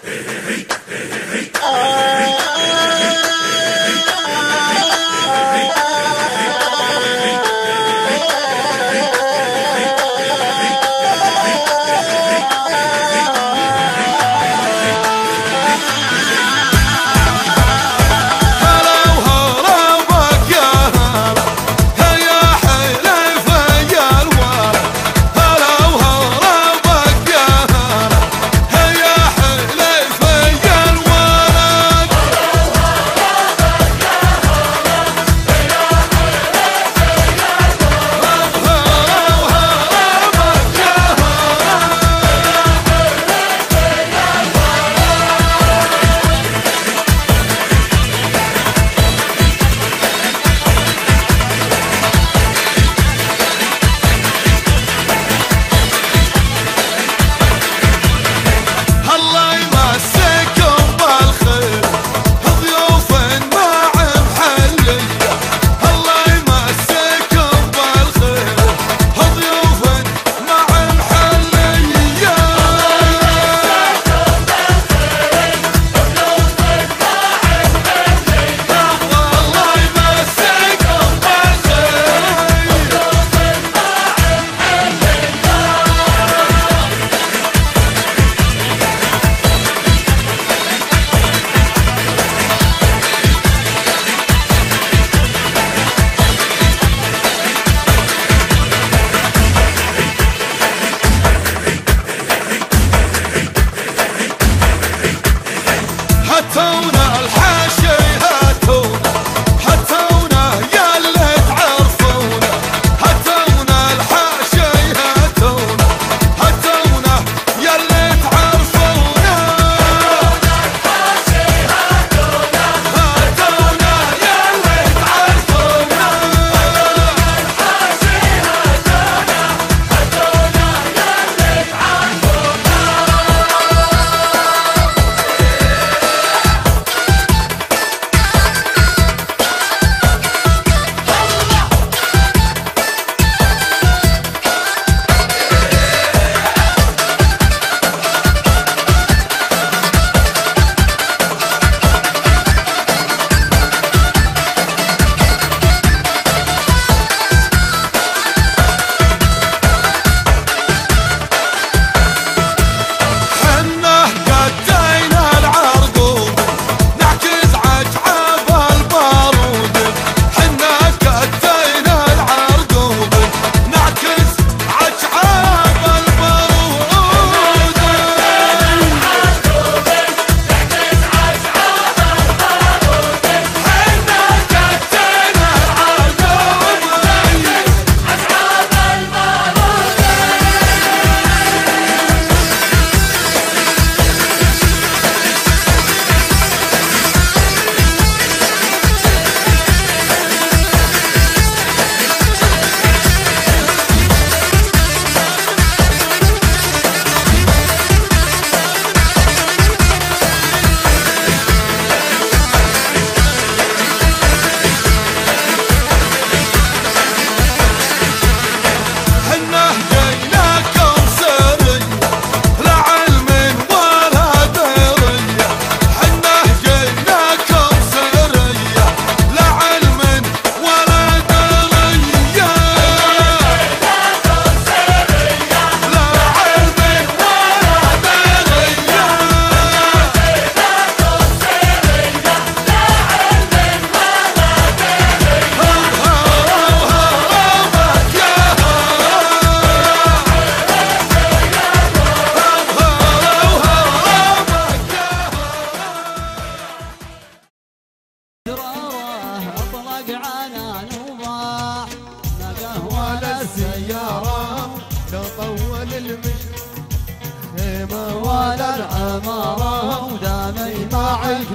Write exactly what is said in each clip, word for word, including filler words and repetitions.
ولا العمارة ودامي معك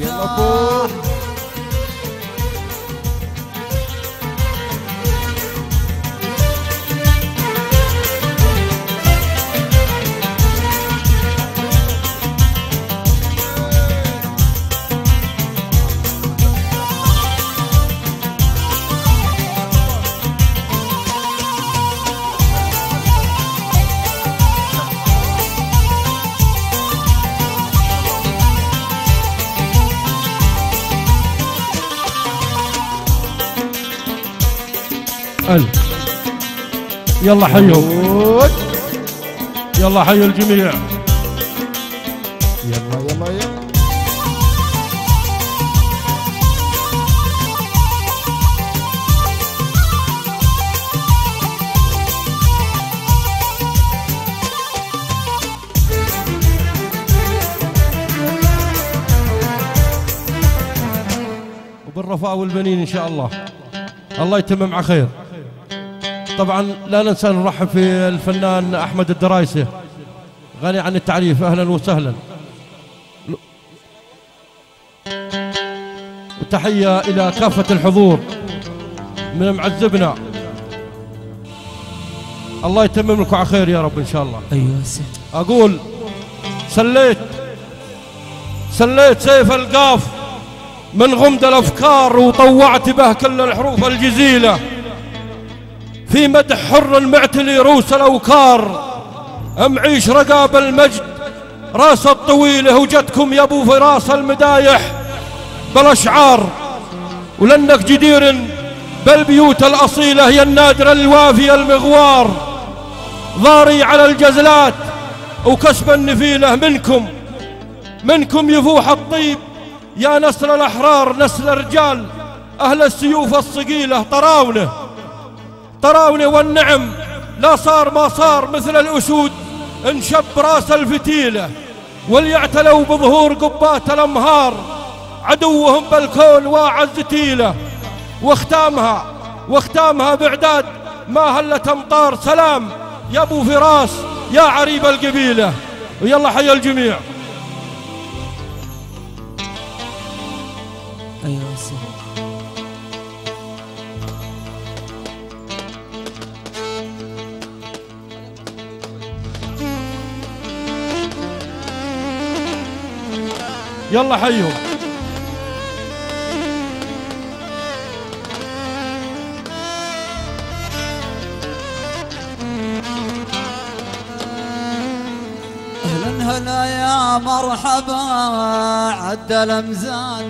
مرتاح. ألف. يلا حيهم، يلا حي الجميع. يلا يلا يلا. وبالرفاء والبنين إن شاء الله، الله يتمم على خير. طبعا لا ننسى نرحب في الفنان أحمد الدرايسي، غني عن التعريف، أهلا وسهلا. وتحية إلى كافة الحضور من معذبنا، الله يتمم لكم على خير يا رب إن شاء الله. أيوة سيد. أقول سليت سليت سيف القاف من غمد الأفكار، وطوعت به كل الحروف الجزيلة في مدح حر معتلي روس الأوكار. أمعيش رقاب المجد راس الطويلة، وجدكم يا أبو فراس المدايح بالأشعار. ولنك جدير بالبيوت الأصيلة يا النادر الوافي المغوار. ضاري على الجزلات وكسب النفيلة منكم منكم يفوح الطيب يا نسل الأحرار، نسل رجال أهل السيوف الصقيلة. طراونة طراونة والنعم، لا صار ما صار مثل الأسود انشب راس الفتيلة. وليعتلوا بظهور قبات الأمهار، عدوهم بالكون واعز تيلة. واختامها واختامها بعداد ما هلت أمطار. سلام يا أبو فراس يا عريب القبيلة، ويلا حي الجميع. أيوة سيد. يلا حيهم. أهلا هلا يا مرحبا عد الأمزان.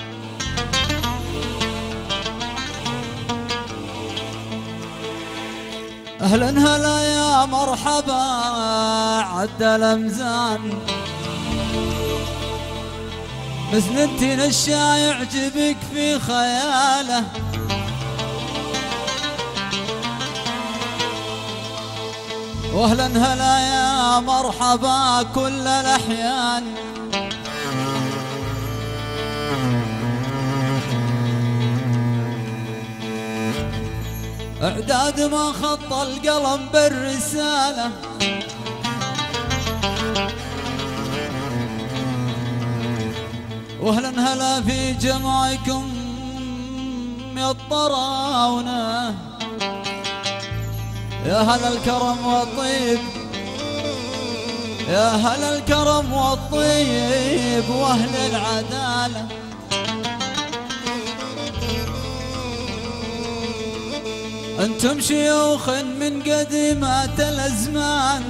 أهلا هلا يا مرحبا عد الأمزان. مسندتي الشاي يعجبك في خياله. واهلا هلا يا مرحبا كل الأحيان. اعداد ما خط القلم بالرسالة. واهلا هلا في جمعكم يا الطراونة، يا هلا الكرم والطيب، يا هلا الكرم والطيب واهل العدالة. انتم شيوخ من قديمات الازمان،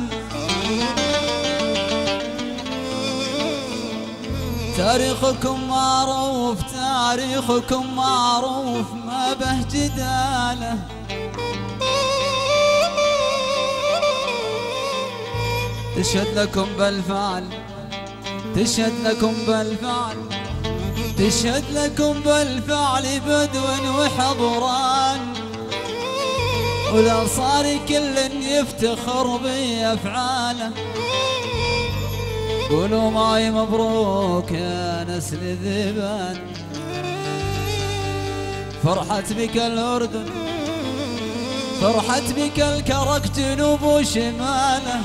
تاريخكم معروف تاريخكم معروف ما به جداله. تشهد لكم بالفعل تشهد لكم بالفعل تشهد لكم بالفعل بدو وحضران. والأنصار كل يفتخر بأفعاله. قولوا معي مبروك يا نسل الذبان، فرحت بك الأردن فرحت بك الكرك جنوب وشماله.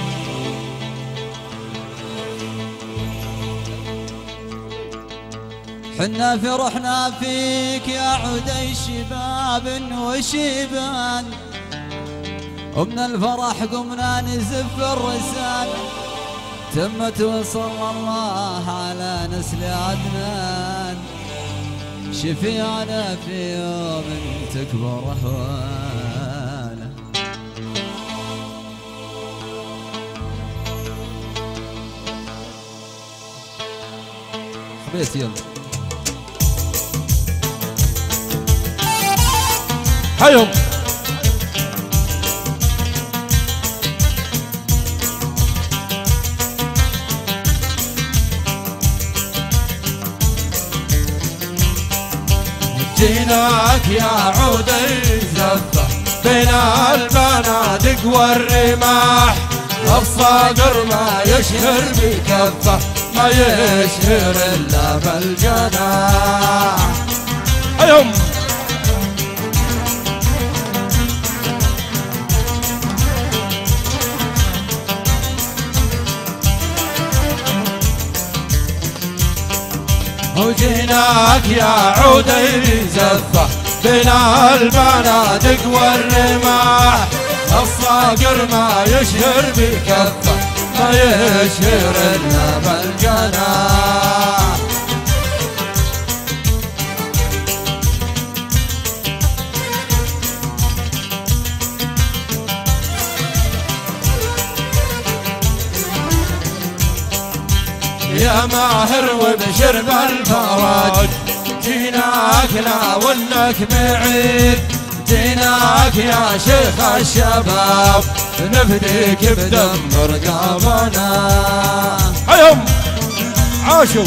حنا فرحنا فيك يا عدي شباب وشيبان، ومن الفرح قمنا نزف الرسالة. تمت وصلى الله على نسل عدنان، شفيعنا في يوم تكبر أهواله. خبيث يلا حيهم جيناك يا عودي زفة بين البنادق والرماح، الصقر ما يشهر بكفه ما يشهر إلا بالجناح. أيهم وجيناك يا عودي زفة بين البنادق والرماح، الصقر ما يشهر بكفه ما يشهر إلا بالجناح. يا ماهر وبشر بالفرج جيناك ناولك بعيد، جيناك يا شيخ الشباب نفديك بدم رقابنا. أيهم عاشوا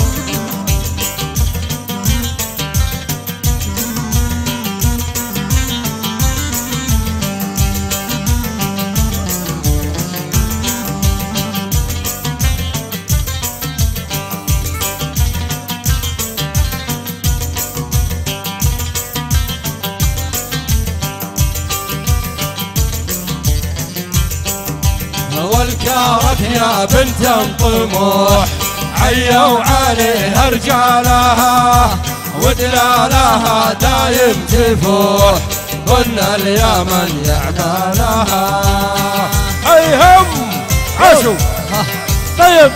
والكارك يا بنت طموح عيوا عليها رجالها ودلالها دايم تفوح، قلنا اليمن يعمالها. أيهم عاشوا طيب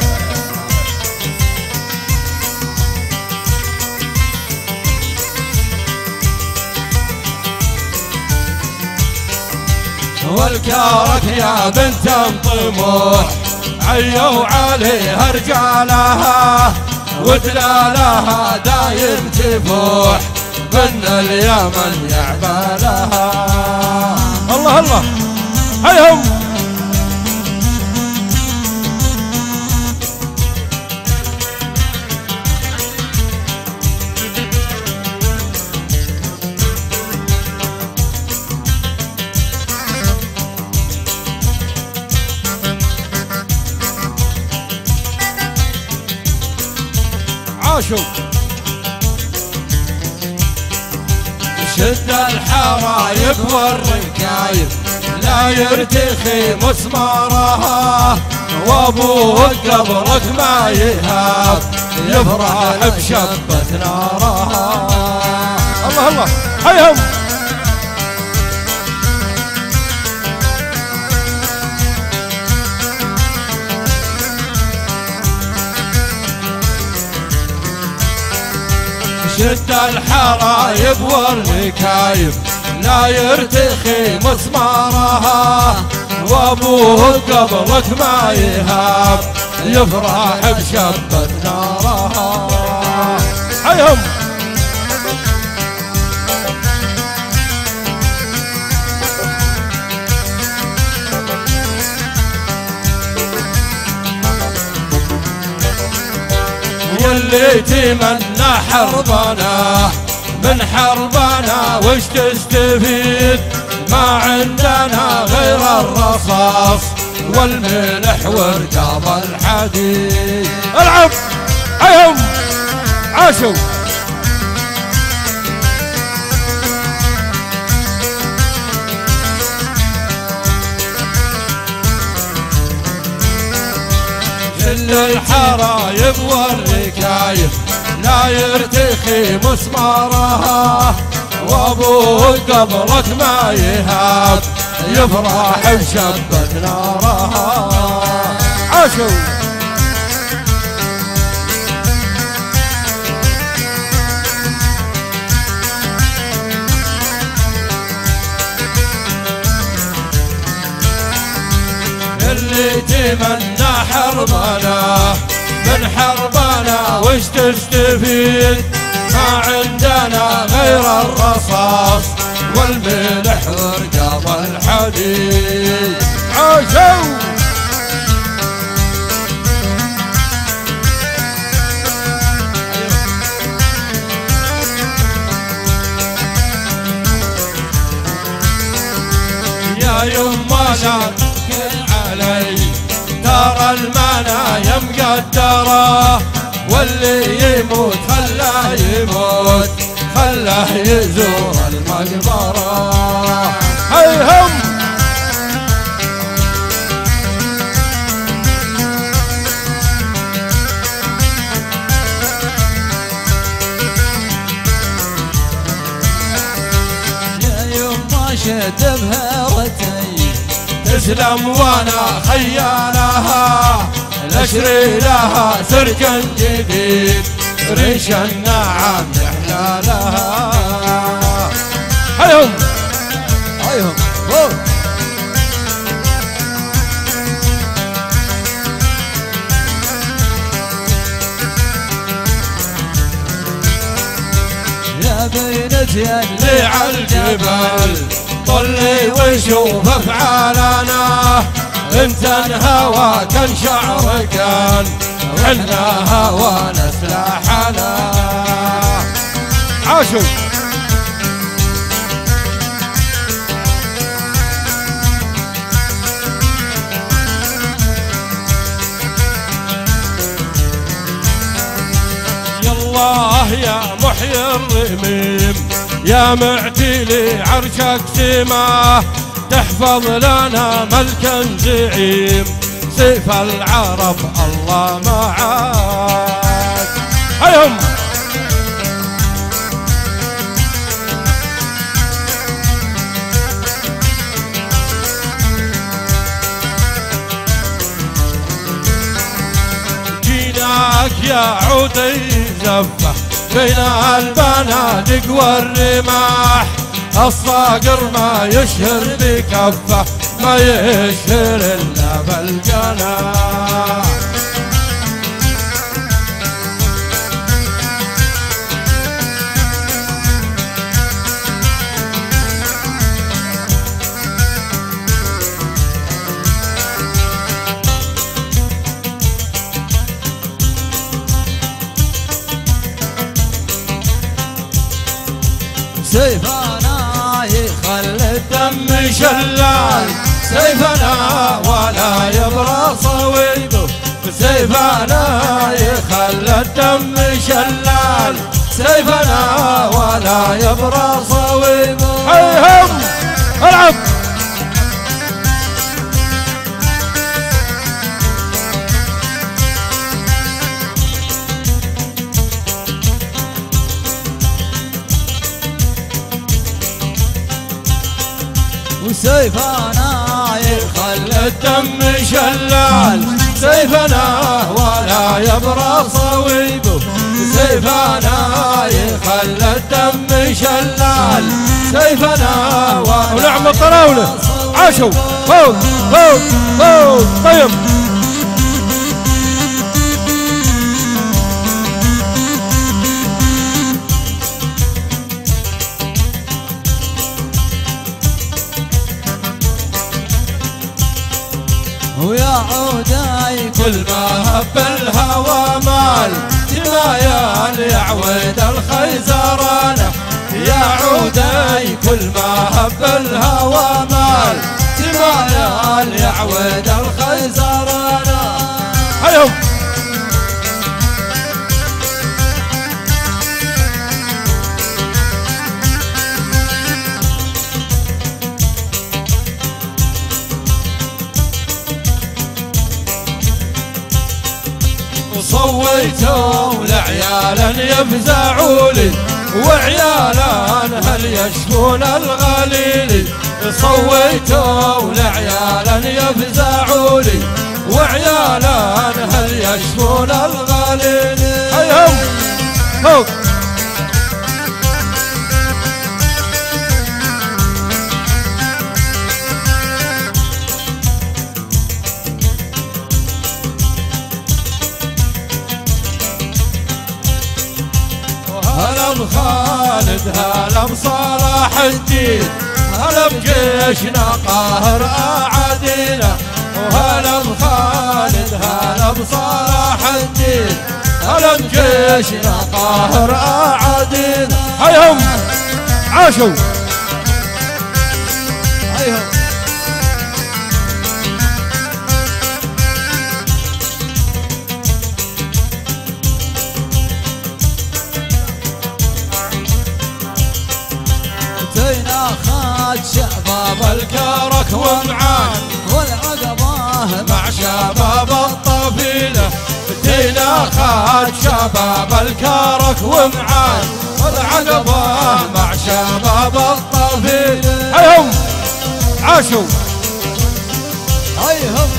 والكارك يا بنت طموح عيوا عليها رجالها ودلالها دايم تفوح، قلنا اليمن يعبالها. الله الله هيهم عاشوا شد الحرايب والركايب لا يرتخي مسمارها، وابوه قبرك ما يهاب يفرح بشبة نارها. الله الله هيهم شد الحرايب والركايب لا يرتخي مسمارها، وابوه قبرك ما يهاب يفرح بشبة نارها. هيهم واللي تمنى حربنا من حربنا وش تستفيد، ما عندنا غير الرصاص والملح ورقاب الحديد. العب هيهم عاشوا كل الحرايب والركايب لا يرتخي مسمارها، وابوه قبرك ما يهاب يفرح بشبة نارها. عاشوا اللي تمنى حربنا من حربنا وش تستفيد، ما عندنا غير الرصاص والملح ورقاب الحديد. عاشوا ولا كل علي، ترى المنايا مقدره، واللي يموت خلاه يموت، خلاه يزور المقبره. هيهم شد بهرتي تسلم وانا خيالها، الاشري لها سرج جديد، ريش النعم يحلى لها. هيهم هيهم يا بينت اللي عالجبل، طلي وشوف افعالنا، انت الهوى كان شعر كان، وحنا هوانا سلاحنا. عاشوا يالله يا محيي الرميم، يا معتلي عرشك سماه، تحفظ لنا ملكا زعيم، سيف العرب الله معاك. هيهم جيناك يا عودي زفه بين البنادق والرماح، الصاقر ما يشهر بكفه، ما يشهر الا بالجناح. سيفنا يخلي الدم شلال، سيفنا ولا يبرى صويبه، سيفنا يخلي الدم شلال، سيفنا ولا يبرى صويبه. هيهم العب وسيفنا يخلي الدم شلال، سيفنا ولا يبرى صويبه، سيفنا يخلي الدم شلال، سيفنا ولا ونعم الطراولة. عاشوا فوق فوق فوق. طيب ويا عوداي كل ما هب الهوى مال، تمايل يعود الخيزرانة، يا عوداي كل ما هب الهوى مال، تمايل يعود الخيزرانة. هيهم وصويتوا لعيالا يفزعوا لي، وعيالا هل يشكون الغليل، صويتوا لعيالا يفزعوا لي، وعيالا هل يشكون الغليل. هيهم فوق هلا بخالد هلا بصلاح الدين، هلا بجيشنا قاهر أعادينا، وهلا بخالد هلا بصلاح الدين، هلا بجيشنا قاهر أعادينا. هيهم عاشوا هيهم شباب الكرك ومعان والعقبة مع شباب الطفيلة بدينا خاد شباب الكرك ومعان والعقبة مع شباب الطفيلة. هيهم عاشوا هيهم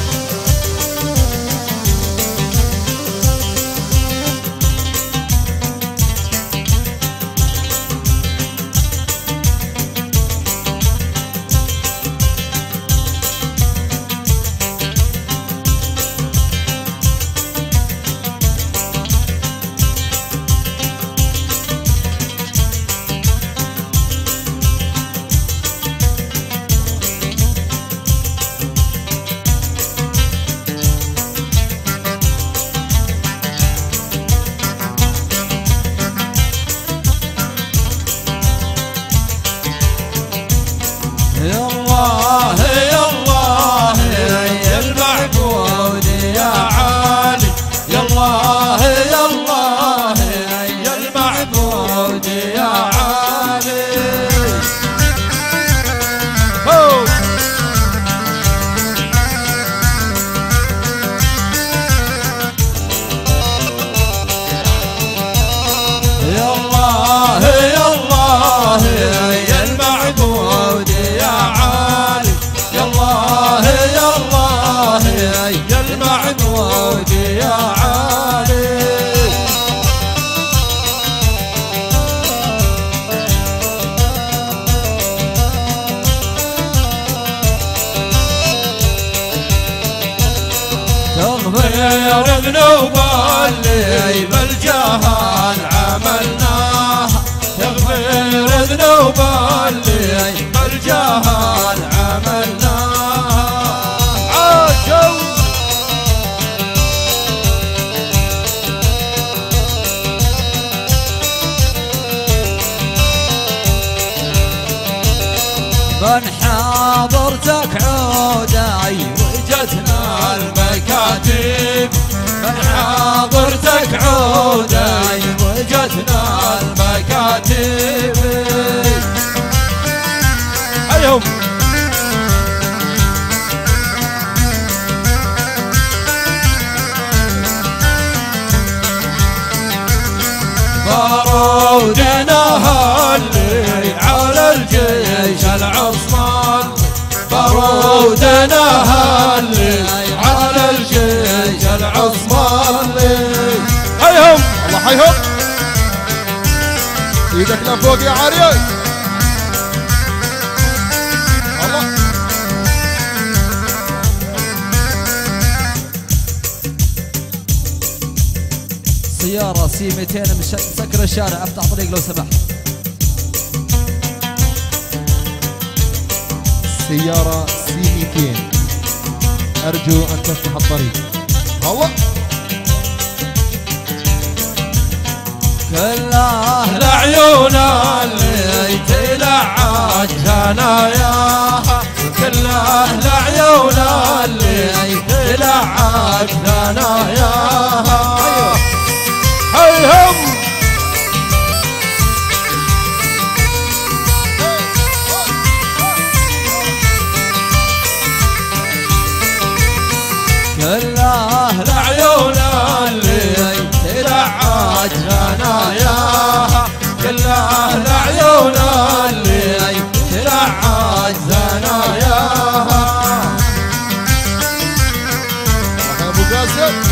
غير ذنوب اللي بالجهان عملناها تغفر ذنوب اللي بالجهان عملناها. عاشوا بنحاضرتك عوداي وجتنا المكاتب من حاضرتك عوداي وجتنا المكاتب. هيهم بارودناها اللي على الجيش العثمان بارودناها اللي على الجيش العثماني. هيهم الله حيهم ايدك لفوق يا عريس. الله سيارة سي مئتين مسكر الشارع، افتح طريق لو سمحت. سيارة سي مئتين أرجو أن تفتح الطريق. الله كل أهل عيون اللي تلعج ثناياها كل أهل عيون اللي تلعج ثناياها. هيهم كل أهل عيون اللي تلعج ثناياها كل أهل عيون اللي تلعج ثناياها. الله يا أبو قاسم.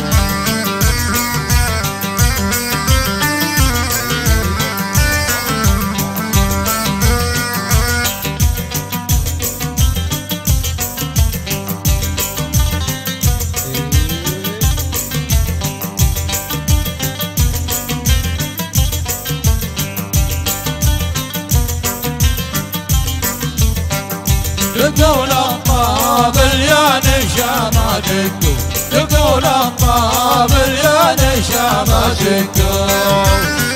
تقول الطابل يا نشامة دقوا تقول الطابل يا نشامة دقوا.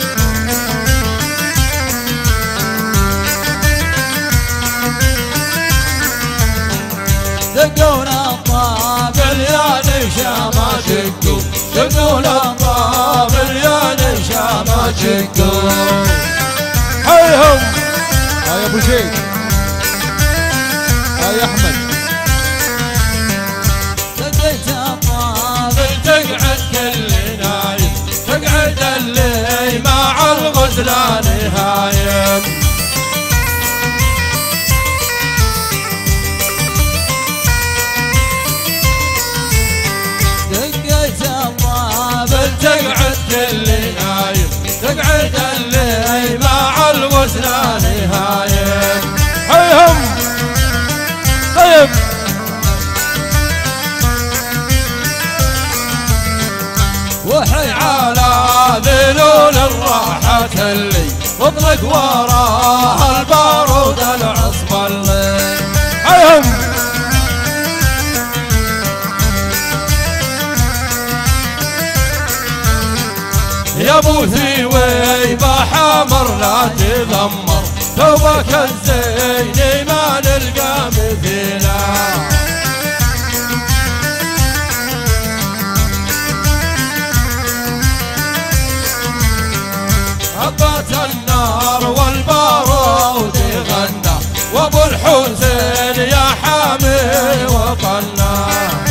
تقول الطابل يا نشامة دقوا تقول الطابل يا نشامة دقوا. هيهم هاي ابو زيد لا نهاية. هيهم طيب وحي على ذلول الراحة اللي اطلق وراها البارود العصب اللي هيهم يا ابو ثويبة حامر لا تذمر ثوبك الزين ما نلقى مثيله. هبت النار والبارود غنى وابو الحسين يا حامي وطنا.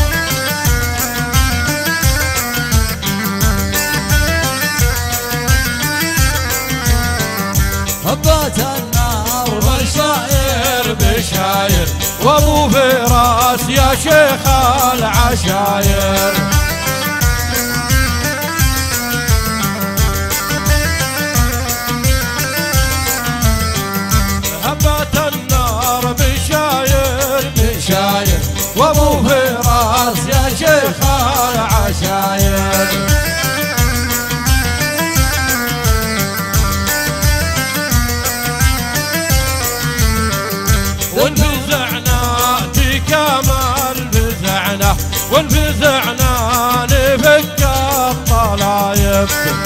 هبت النار والشاير بشاير وابو فراس يا شيخ العشاير. هبت النار بشاير بشاير وابو فراس يا شيخ العشاير. وانفزعنا في كمال فزعنا وانفزعنا نفك الطلايب.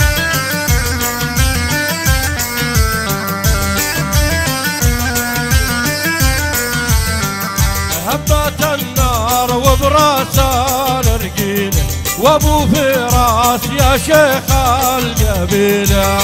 هبت النار وبراس الرقيله وابو فراس يا شيخ القبيله.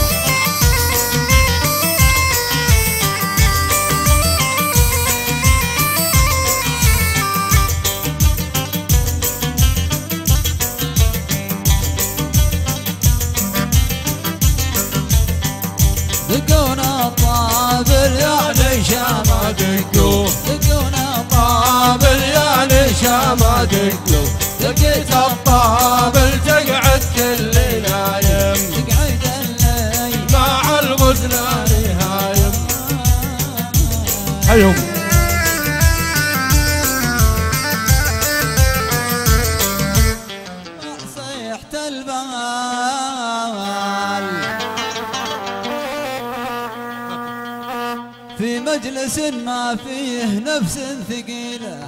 دقونا الطابل يا نشامة دقوا دقونا طابل يا نشامة دقوا. دقيت الطابل تقعد كل نايم تقعد الليل مع الغزلان هايم. هيهم صيحت البال في مجلس ما فيه نفس ثقيلة.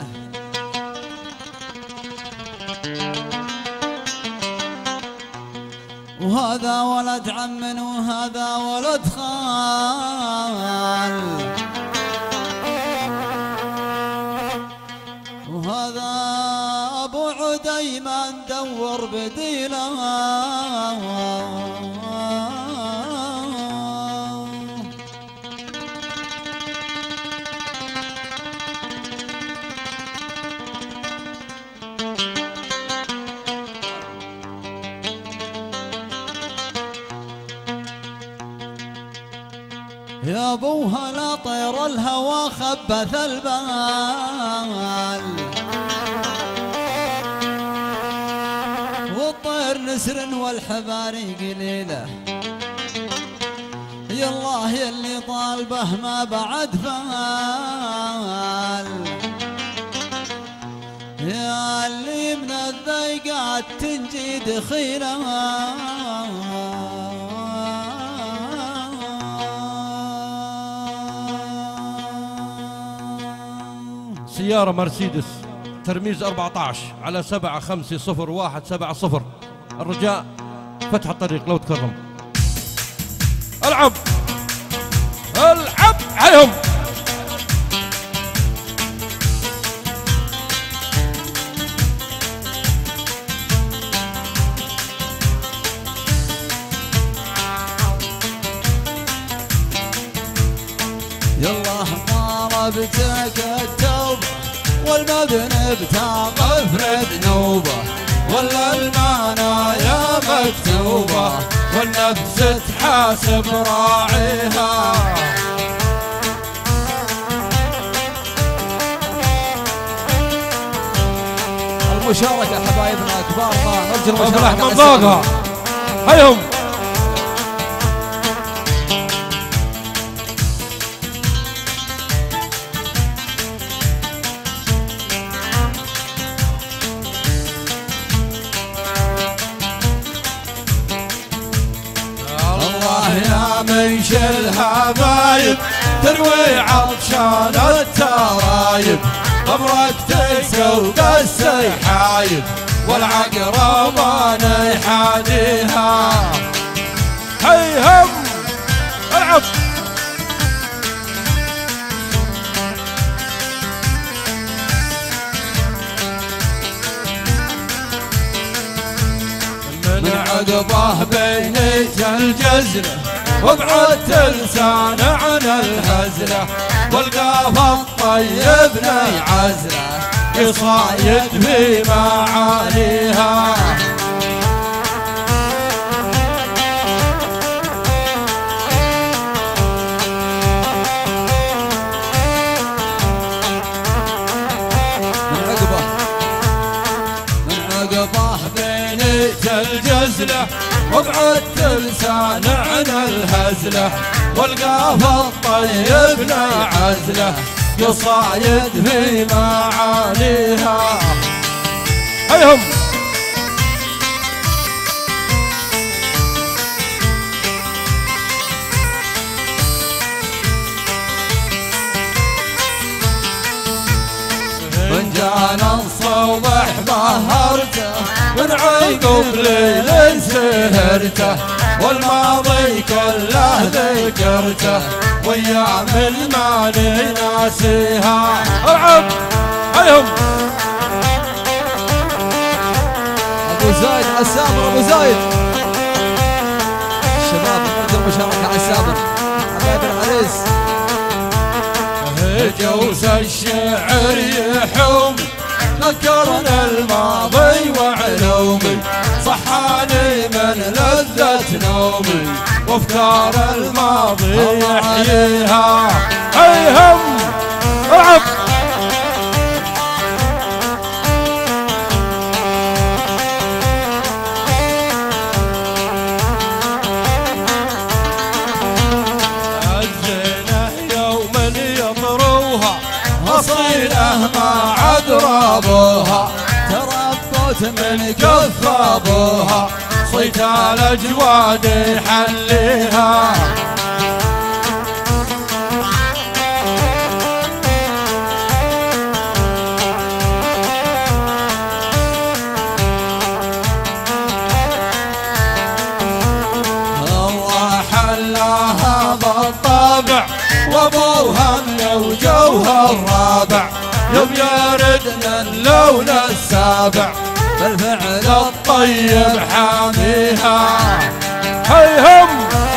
وهذا ولد عم وهذا ولد خال وهذا ابو عدي ما ندور بديله. يا ابوها لا طير الهوى خبث البال والطير نسر والحباري قليله. يا الله يلي طالبه ما بعد فال يا اللي من الضيقات تنجي دخيله. سيارة مرسيدس ترميز أربعة عشر على سبعة خمسة صفر واحد سبعة صفر. الرجاء فتح الطريق لو تكرم. العب العب عليهم. يالله ضربتك التوبة والمذنب تغفر ذنوبه ولا المنايا مكتوبة والنفس تحاسب راعيها. المشاركة حبايبنا كبارنا نرجو المشاركة من فوقها. هيهم تعيش الهبايب تروي عطشان الترايب قبرك تسوق السحايب والعقرب يحاديها هيهم العب من عقبه بينت الجزله وابعدت لسان عن الهزله والقاف الطيب لي عزله يصايد في معانيها من عقبه من عقبه بينت الجزله وابعدت لسان عن الهزله والقاف الطيب لا عزله يصايد في معانيها هيهم من جانا الصبح بهرته من عقب ليل سهرته والماضي كله ذكرته وايام الماني ناسيها العب هيهم ابو زايد عالسابر ابو زايد الشباب نقدر مشاركه عالسابر حبايب العريس جوز الشعر يحوم ذكرنا الماضي وعلومي صحاني من لذة نومي وافكار الماضي يحييها هيهم العب أصيله ما عاد رابوها تربت من كف ابوها صيت الاجواد يحليها الله حلاها بالطبع وابوها من وجوها الرابع يوم يردنا اللون السابع بالفعل الطيب حاميها هيهم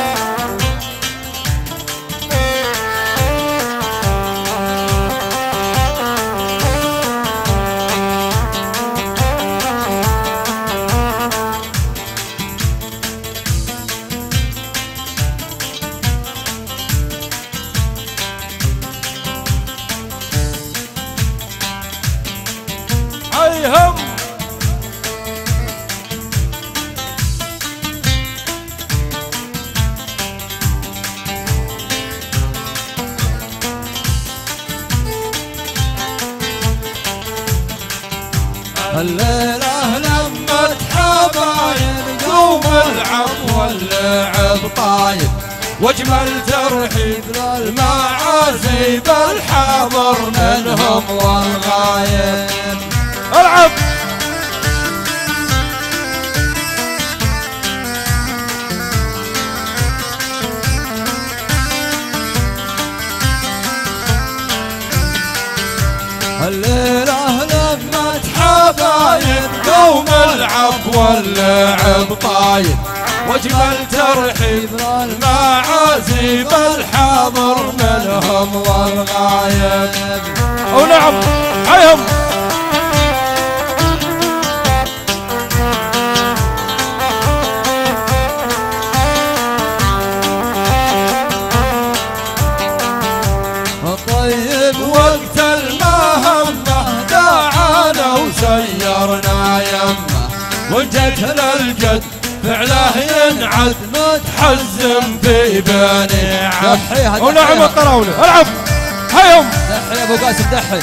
هيهم الليلة لمت حبايب قوم العب واللعب طايب واجمل ترحيب للمعازي بالحاضر منهم والغايب العب الليلة لمت حبايب قوم العب واللعب طايب واجمل ترحيب للمعازي بالحاضر منهم والغايب او نعم هيهم طيب وقت المهمة دعانا وسيرنا يمه وجت للجد فعله ينعد متحزم في بني عم دحيها او نعم الطراولة العب هيهم دحي ابو قاسم دحي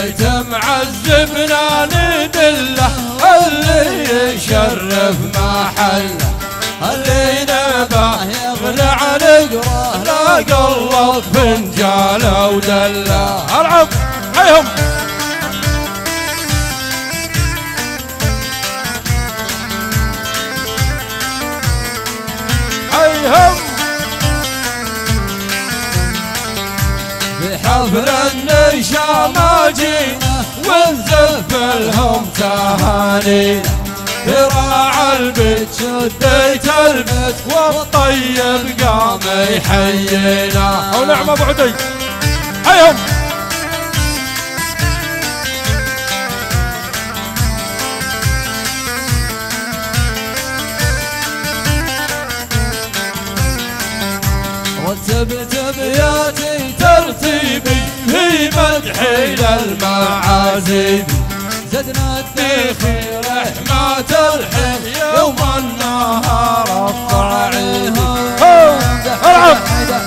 بيت معذبنا ندله اللي يشرف محله اللي نباه يغنى عن قراه لا قلب فنجاله ودله. العب حيهم حيهم بحفل النشا ما جينا ونزف لهم تهانينا ذراع البيت شديت البيت والطيب قام يحيينا. ونعم ابو عدي حيهم رتبت ابياتي ترتيبي في مدحي للمعازيم زدنا الدخيل رحمة الحين يوم النهار الطعيم. العب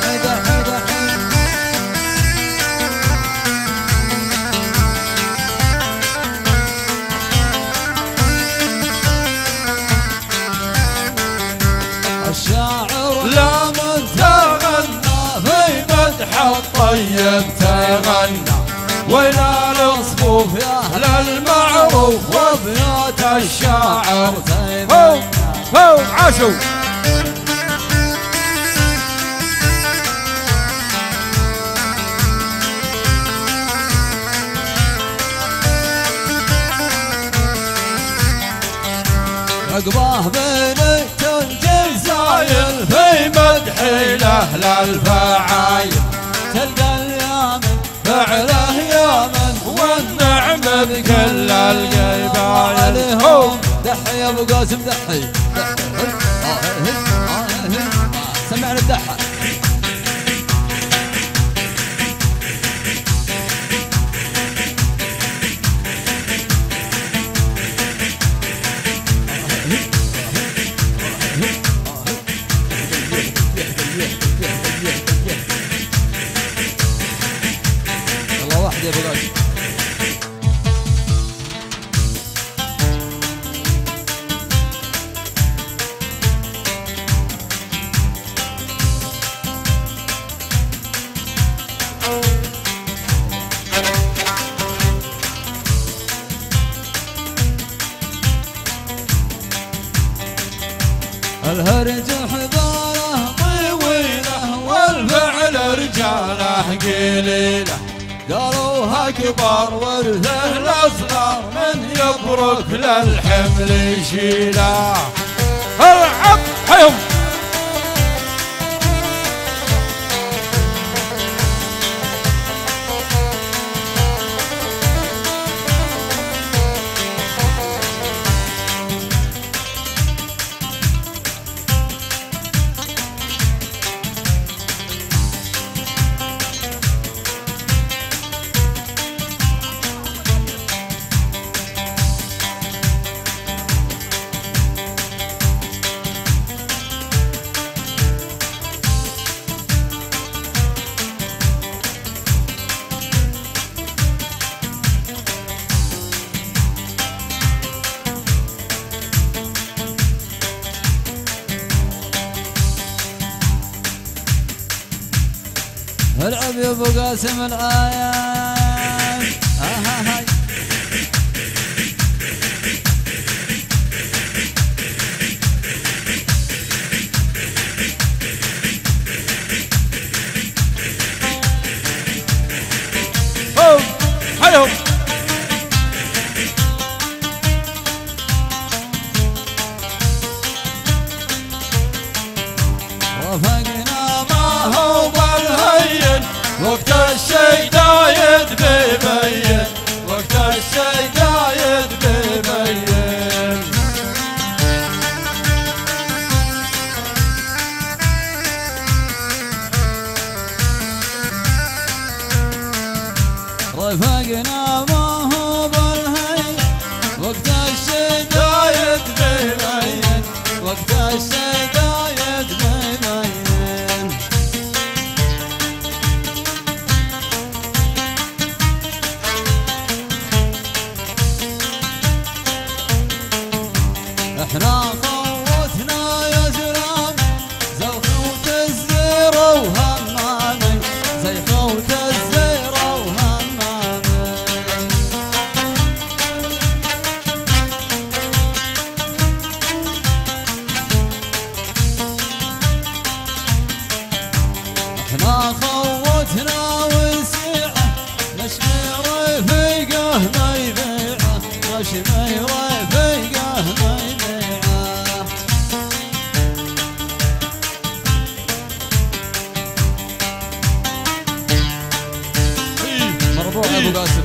الشاعر لا من تغنى في مدح الطيب تغنى وإلى الصفوف يا أهل المعروف وابنات الشاعر هو هو عاشوا عقباه بنت تنجل زايل في مدحي لأهل الفعايل تلقى اليمن فعله يمن والنعم بكل القبايل. هو دحي يا ابو قاسم دحي سمعنا الدحة الله واحد يا ابو قاسم. الهرج حضاره طويله والفعل رجاله قليله قالوها كبار ورثه الاصغر من يبرك للحمل يشيله. العب حيهم العب يا ابو قاسم الآيات. آه هاي هو حيهم وفقنا ما هو بالهين وقت الشي دايد بيبين وقت الشي دايد بيبين. رفقنا ما هو بالهين وقت الشي دايد بيبين وقت الشي دايد بيبين. ما خوتنا وسيعه نشمي رفيقه ما يبيعه نشمي رفيقه ما يبيعه مربوع يا ابو قاسم.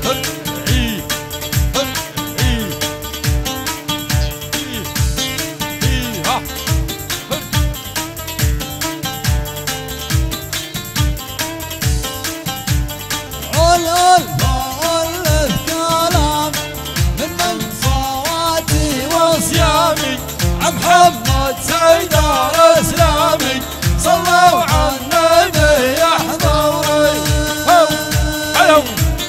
محمد سيدار اسلامي صلوا على النبي يا حضوري. حلو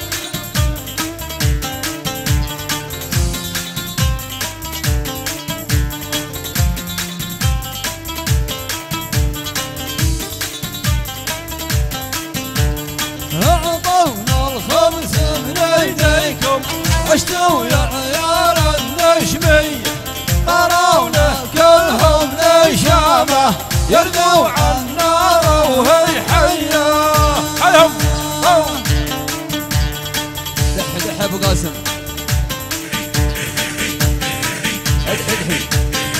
اعطونا الخمس من ايديكم عشتوا يا عيال النشمي طرونا كلهم نشامه يرقوا على النار وهي حيه. حلو دحي دحي ابو قاسم. ادحي ادحي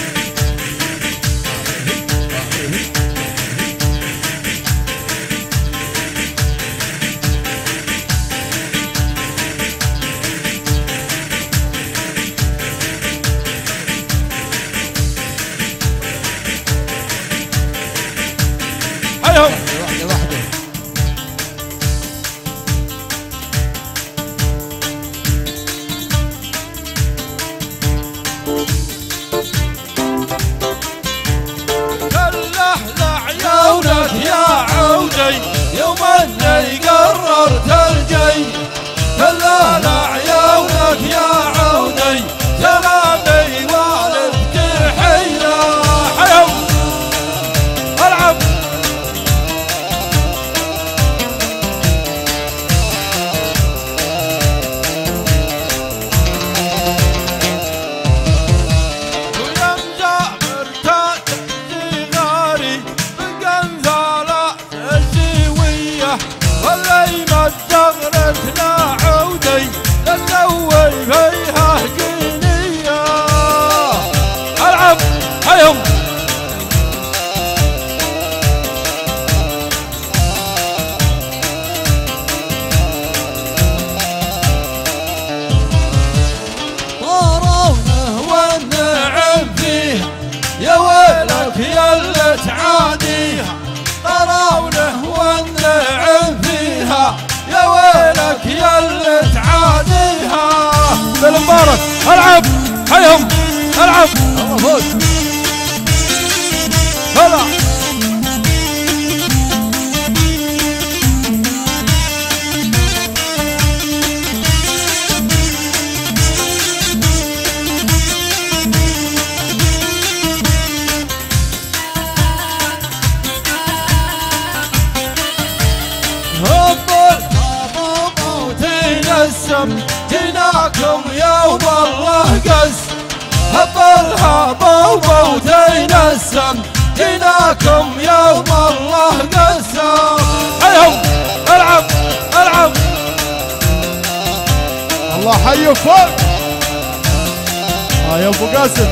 واحدة واحدة. كاللحلح عيونك يا عودي يوم اللي قررت الجي كلها عيونك يا عودي جلالي والدك حيله. حلو العب المبارك. العب حيهم العب الله فوز. هلا جيناكم يوم الله قس هب الهبوب وتينسم جيناكم يوم الله قسم. حيهم العب العب الله حي فوق. ها يا ابو قاسم.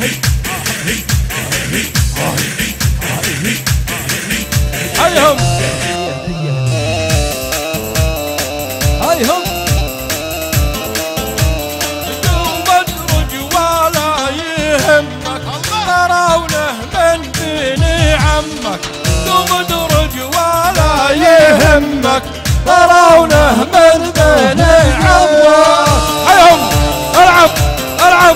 هيهم هيهم دوم ادرج ولا يهمك تراونه من بني عمك دوم ادرج ولا يهمك تراونه من بني عمك هيهم العب العب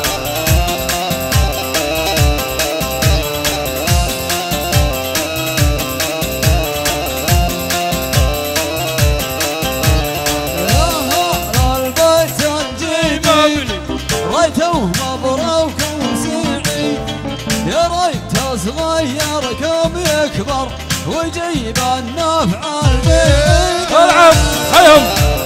مبروك وسعيد يا ريت صغير كم يكبر ويجيب النفع البيت العب هيهم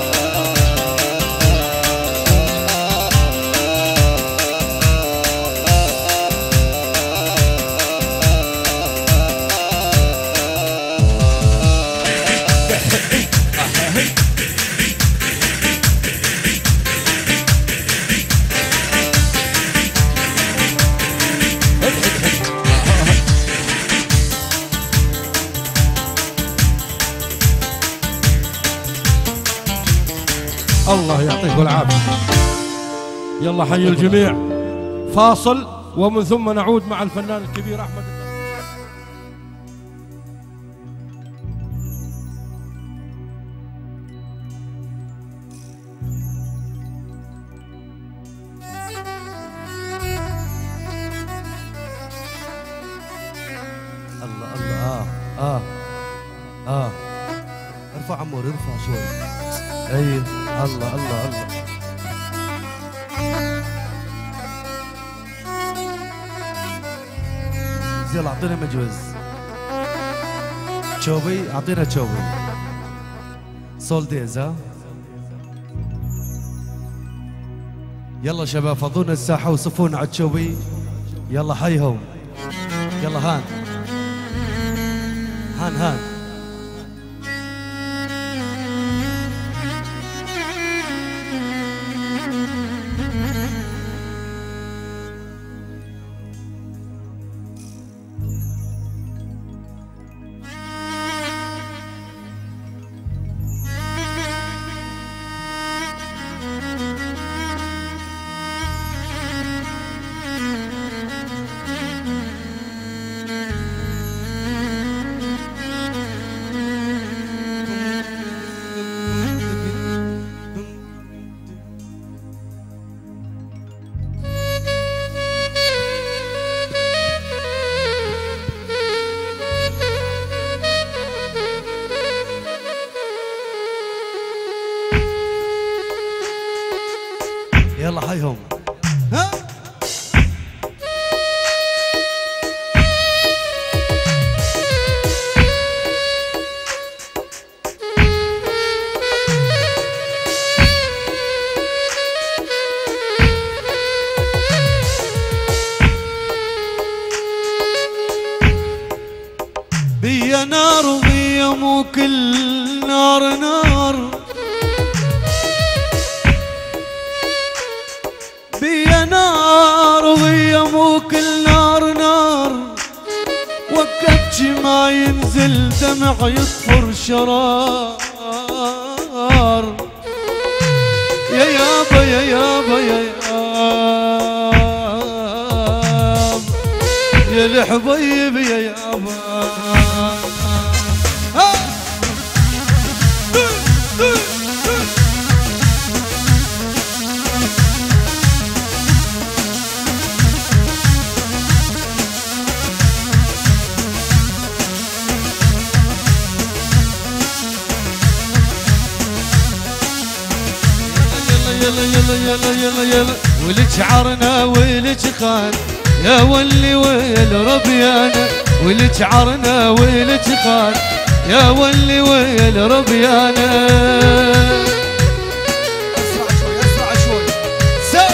الله يعطيكم العافية. يلا حي الجميع، فاصل ومن ثم نعود مع الفنان الكبير أحمد. الله الله اه اه اه ارفع عمور ارفع شوي. اي الله الله الله يلا اعطينا مجوز تشوبي اعطينا تشوبي سول ديز ها. يلا شباب فضونا الساحة وصفونا على تشوبي. يلا حيهم يلا هان هان هان يلا حيهم ها. بيا نار وبيا مو كل نار نار بيا نار وهي مو كل نار نار وقت ما ينزل دمع يطفر شرار يا يابا يا يابا يا يابا يا الحبيب يا يابا. يلا يلا يلا يلا يلا ولك عرنا ولك خان يا ولي ويل ربيانا ولك عرنا ولك خان يا ولي ويل ربيانا. اسرع شوي اسرع شوي سا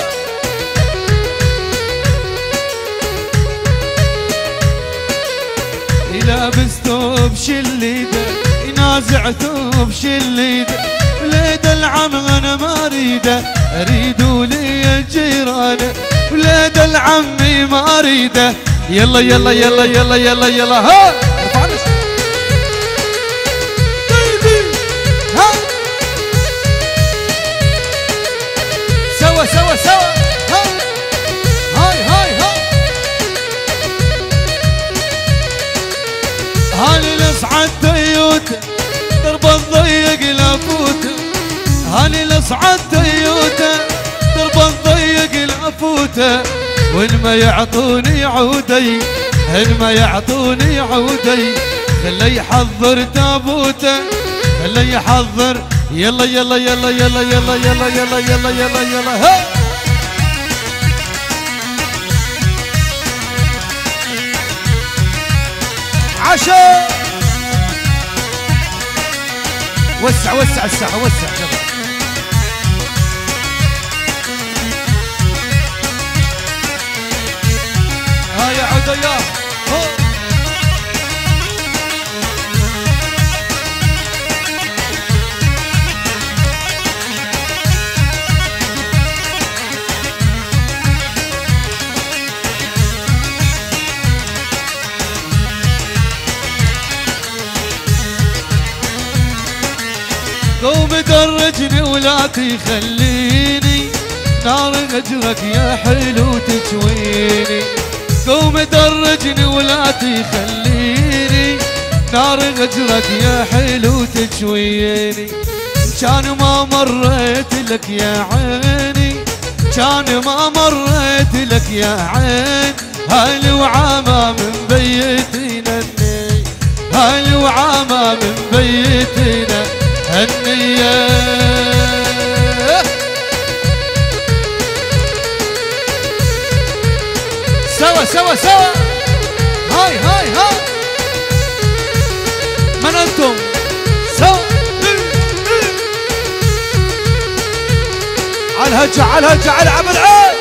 لابسته بشليده ينازعته بشليده وليد العم انا ما اريده اريد ولي الجيران وليد العم اريده. يلا يلا يلا يلا يلا يلا ها ارفعنا ها سوا سوا سوا ها هاي هاي ها هاني نصعد تيوتا درب الضيق لافوته. هاني نصعد تيوتا درب الضيق لافوته. وإن ما يعطوني عودي إن ما يعطوني عودي خلي يحضر تابوته خلي يحضر. يلا يلا يلا يلا يلا يلا يلا يلا يلا يلا ها عشاء. وسع وسع الساحة وسع شباب. ها يا عديا قوم درجني ولا تخليني نار غجرك يا حلو تجويني. قوم درجني ولا تخليني نار غجرك يا حلو تجويني. كان ما مريت لك يا عيني كان ما مريت لك يا عين. هاي وعامة من بيتنا الني هاي وعامة من بيتنا النية. سوا سوا سوا هاي هاي هاي من انتم سوا على الهجة على الهجة على عمل عين.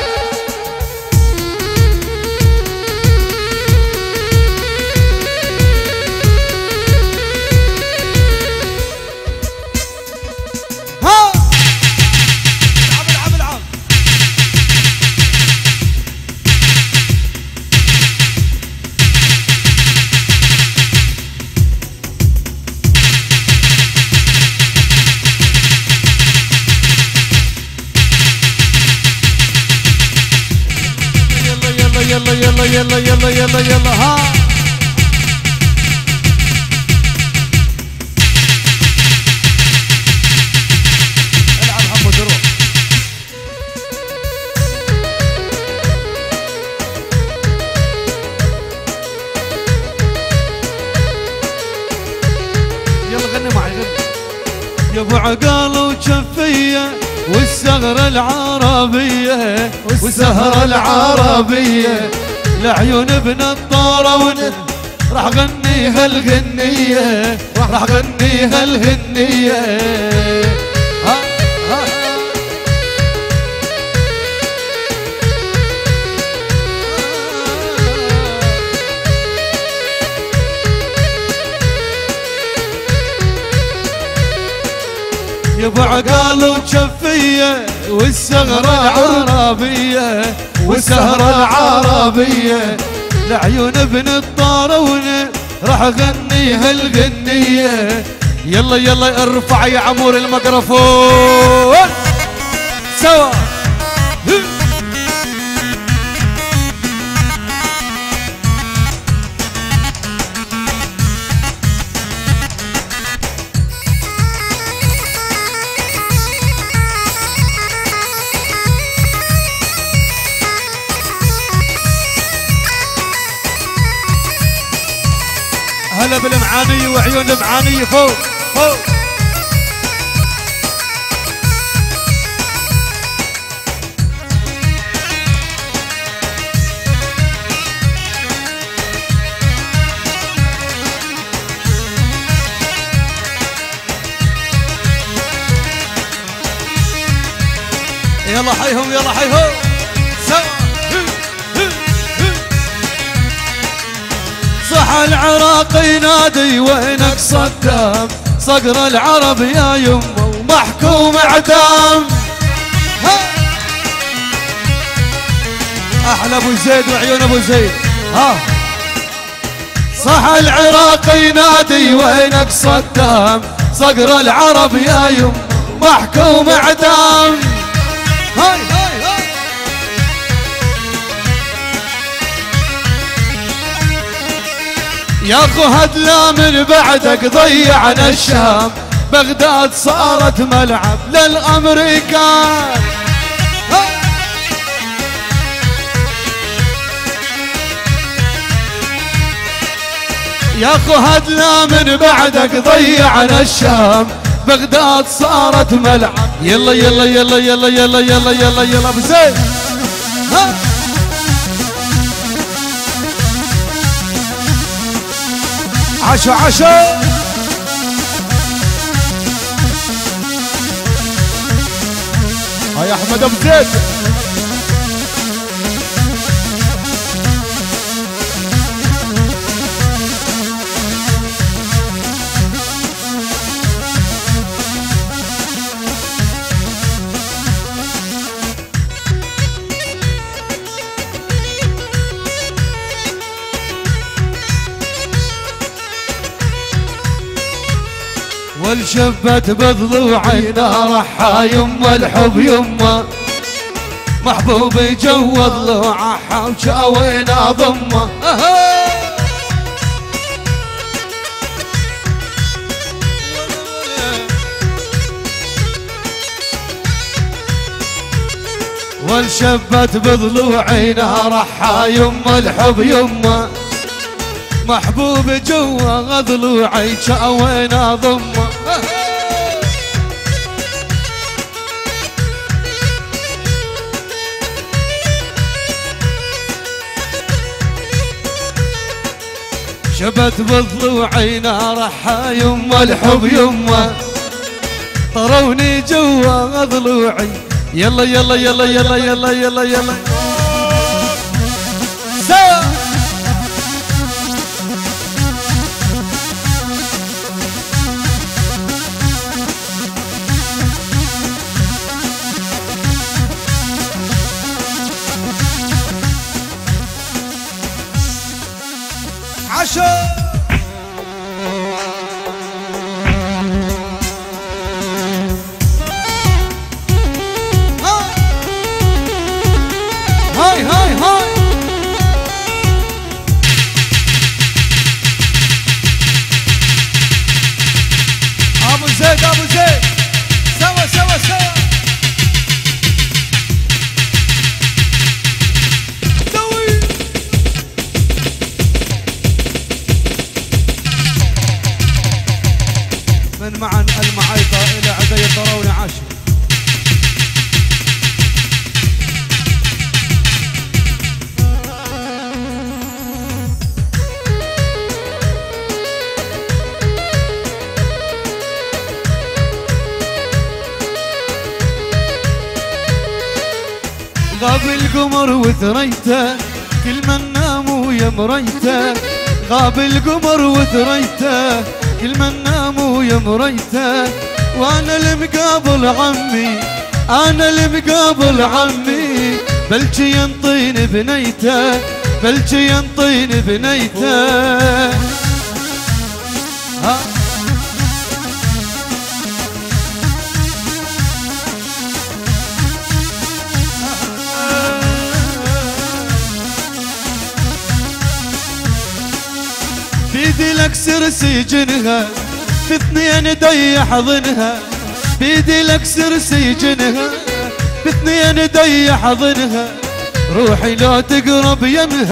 يلا يلا يلا يلا يلا يلا ها العب حمد روح. يلا غني معي غني. يا ابو عقال وجفيه والثغرة العربية والسهرة العربية لعيون ابن الطارون راح غني هالغنية راح غني هالهنية. ها ها يا ابو عقال وجفيه والثغرة العربية والسهرة العربية لعيون ابن الطارون راح غني هالغنية. يلا يلا ارفع يا عمور الميكروفون سوا. هلا بالمعاني وعيون المعاني فوق فوق. يلا حيهم يلا حيهم سوا. صح العراق ينادي وينك صدام صقر العرب يا يمه ومحكوم اعدام. احلى ابو زيد وعيون ابو زيد. ها صح العراقي ينادي وينك صدام، صقر العرب يا يم محكوم اعدام. هاي هاي هاي يا اخو هدلا من بعدك ضيعنا الشام، بغداد صارت ملعب للامريكان. يا اخو هدلا من بعدك ضيعنا الشام، بغداد صارت ملعب. يلا يلا يلا يلا يلا يلا يلا يلا ابو زيد. ها عشا عشا هاي احمد ابو زيد. والشبت بضلوعي نارحها يما الحب يما، محبوبي جوا ضلوعها وشاوينا ضمه. والشبت بضلوعي نارحها يما الحب يما، محبوب جوا ضلوعي شاوينا ضمه. شبت بضلوعي نارحها يما الحب يما، طروني جوا ضلوعي. يلا يلا يلا يلا يلا يلا يلا سوا. عشا هاي هاي هاي ابو زيد ابو زيد سوا سوا سوا. من معا المعايطة إلى عدي الضراوني عاشر. غاب القمر وثريته كل من نام ويا مريته، غاب القمر وثريته كل من نام ويا مريته. وانا المقابل عمي انا المقابل عمي، بلجي ينطين بنيته بلجي ينطين بنيته. ها بيدي لكسر سجنها باثنين دي حضنها، بيدي لكسر سجنها باثنين دي حضنها. روحي لو تقرب يمها